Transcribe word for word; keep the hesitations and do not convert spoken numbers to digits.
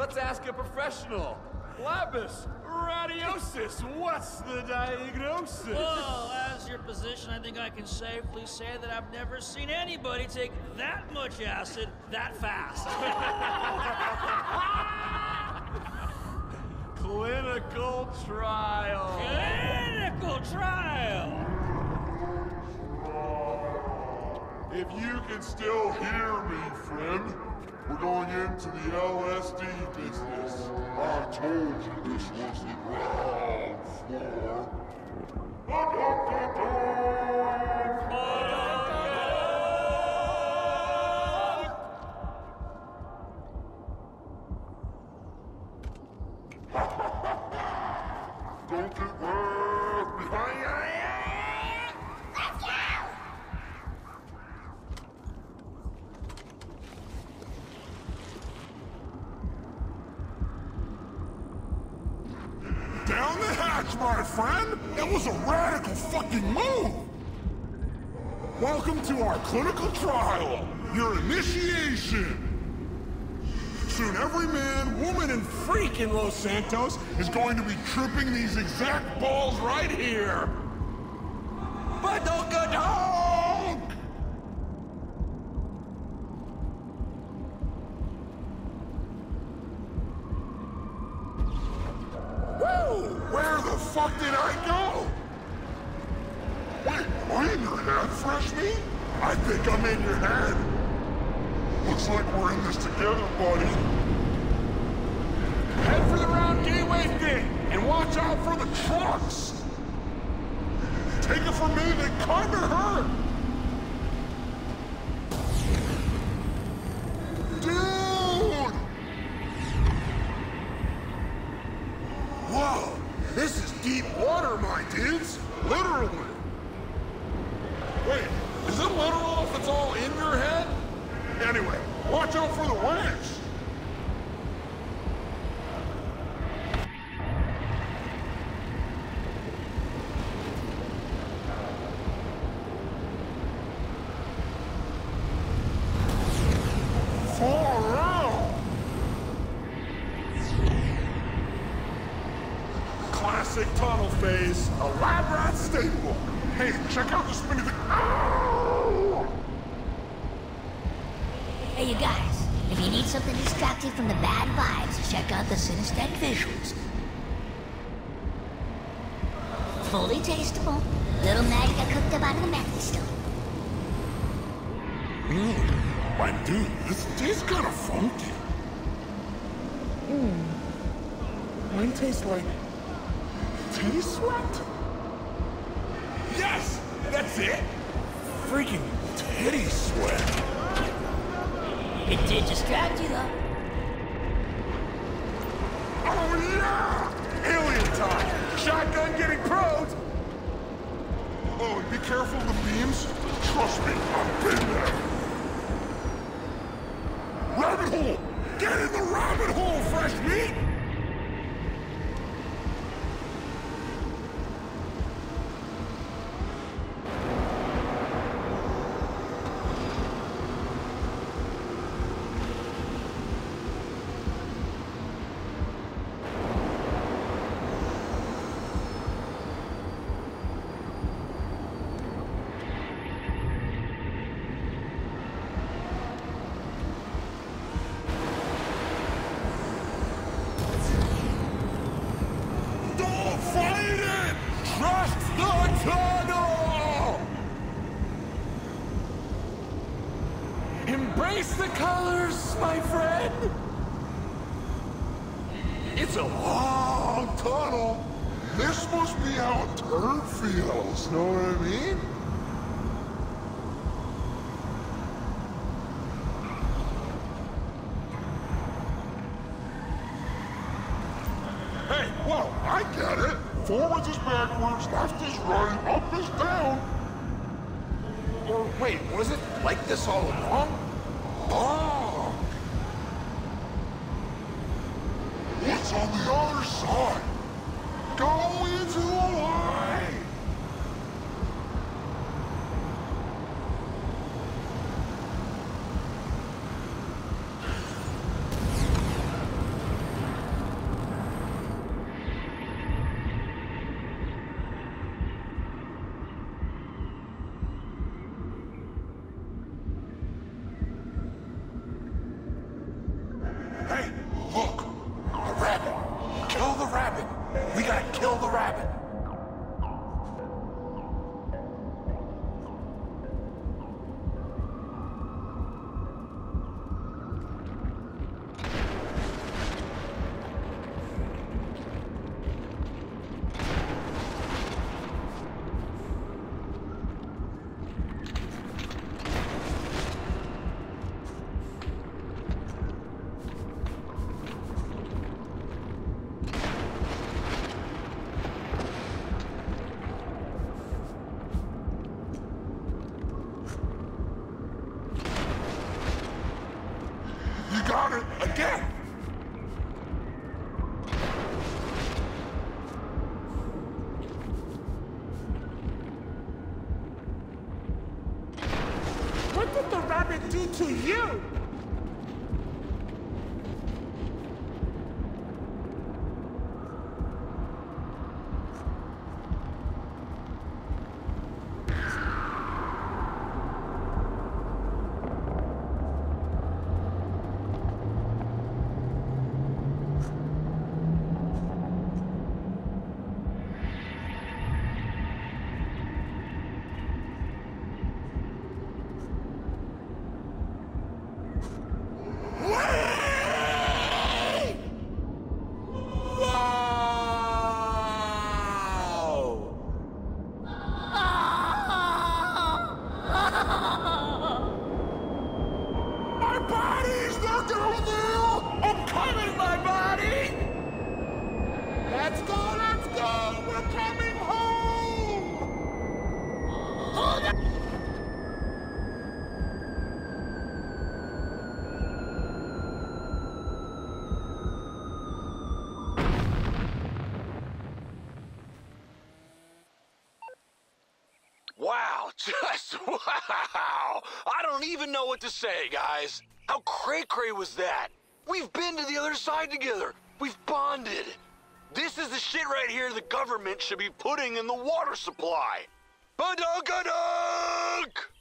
let's ask a professional. Labus, radiosis, what's the diagnosis? Well, as your physician, I think I can safely say that I've never seen anybody take that much acid that fast. Clinical trial. Clinical trial! If you can still hear me, friend, we're going into the L S D business. I told you this was the ground floor. Don't get left behind. Let's go! Down the hatch, my friend! That was a radical fucking move! Welcome to our clinical trial, your initiation! Soon every man, woman, and freak in Los Santos is going to be tripping these exact balls right here! Badokadonk! Woo! Where the fuck did I go? Wait, am I in your head, fresh meat? I think I'm in your head. Looks like we're in this together, buddy. Head for the round gateway thing, and watch out for the trucks. Take it from me, they kinda hurt. Dude! Whoa, this is deep water, my dudes. Literally. Wait, is it literal if it's all in your head? Anyway, watch out for the winch. Far out. Classic tunnel phase, a lab rat staple. Hey, check out the spinny thing. Ow! Hey, you guys, if you need something to distract you from the bad vibes, check out the Synesthetic visuals. Fully tastable, little magic cooked up out of the meth stone. Mmm, my dude, this tastes kind of funky. Mmm, mine tastes like titty sweat? Yes, that's it. Freaking titty sweat. It did distract you, though. Oh yeah! Alien time. Shotgun getting probed. Oh, and be careful of the beams. Trust me, I've been there. Rabbit hole! Get in the rabbit hole, fresh meat! Embrace the colors, my friend! It's a long tunnel. This must be how a turd feels, know what I mean? Hey, whoa, I get it. Forwards is backwards, left is right, up is down. Or wait, was it like this all along? Oh! What's on the other side? Go into the light! harm it do to you? Let's go, let's go! We're coming home! Hold on! Wow, just wow! I don't even know what to say, guys. How cray-cray was that? We've been to the other side together. We've bonded. This is the shit right here the government should be putting in the water supply. Badunk-a-dunk!